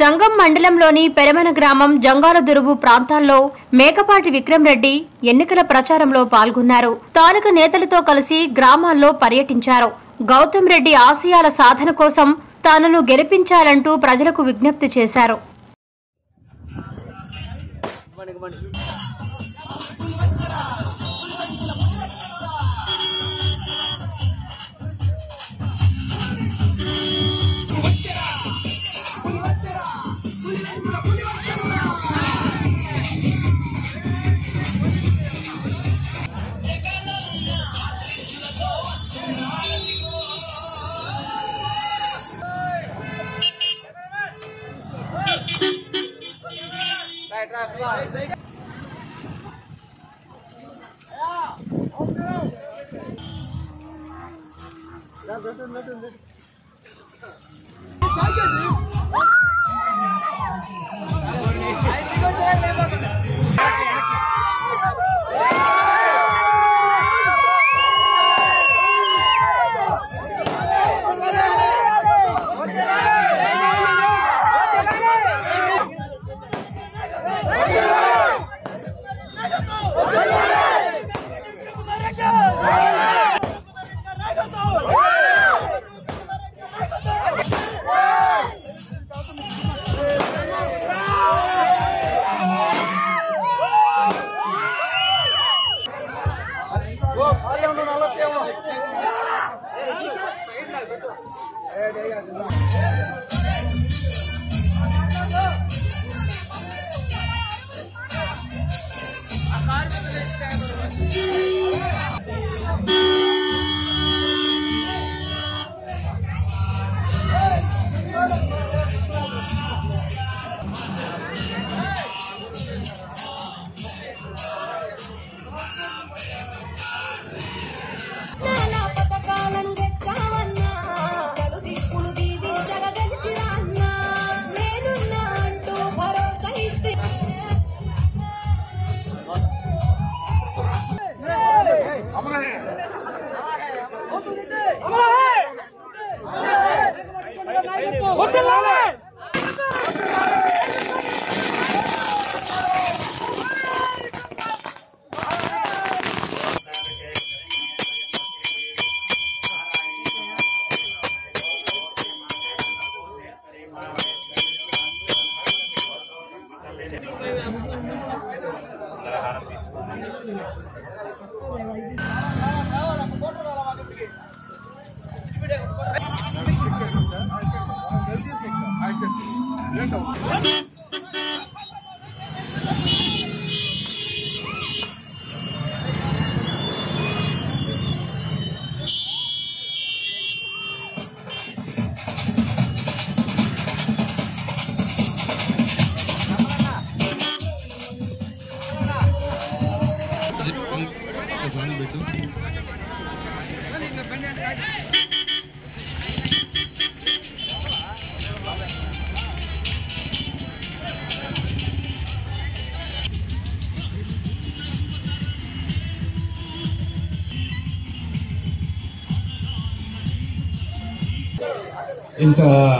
సంగం మండలంలోని పెరమన గ్రామం జంగాలదురువు ప్రాంతాల్లో మేకపాటి విక్రమ్ రెడ్డి ఎన్నికల ప్రచారంలో పాల్గొన్నారు. స్థానిక నేతలతో కలిసి గ్రామాల్లో పర్యటించారు. గౌతమ్ రెడ్డి ఆశయాల సాధన కోసం తానను గెలిపించాలంటూ ప్రజలకు విజ్ఞప్తి చేశారు. ఇంత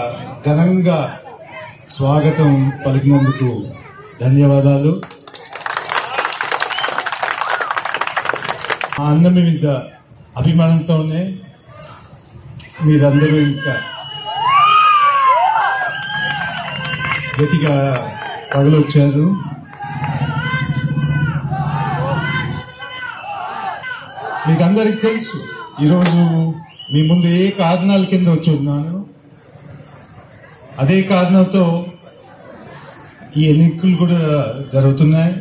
ఘనంగా స్వాగతం పలికినందుకు ధన్యవాదాలు. ఆ అన్న మీద అభిమానంతోనే మీరందరూ ఇంకా గట్టిగా పగలొచ్చారు. మీకు అందరికి తెలుసు ఈరోజు మీ ముందు ఏ కారణాల కింద వచ్చి ఉన్నాను. అదే కారణంతో ఈ ఎన్నికలు కూడా జరుగుతున్నాయి.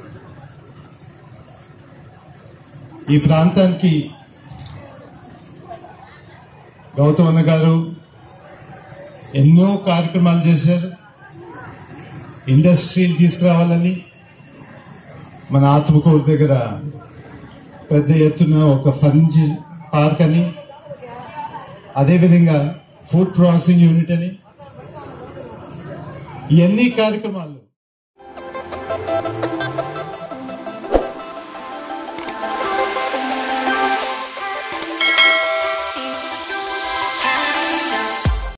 ఈ ప్రాంతానికి గౌతమ్ అన్న గారు ఎన్నో కార్యక్రమాలు చేశారు. ఇండస్ట్రీలు తీసుకురావాలని మన ఆత్మకూరు దగ్గర పెద్ద ఎత్తున ఒక ఫర్నిచ్ పార్క్ అని, అదేవిధంగా ఫుడ్ ప్రాసెసింగ్ యూనిట్ అని, ఇవన్నీ కార్యక్రమాలు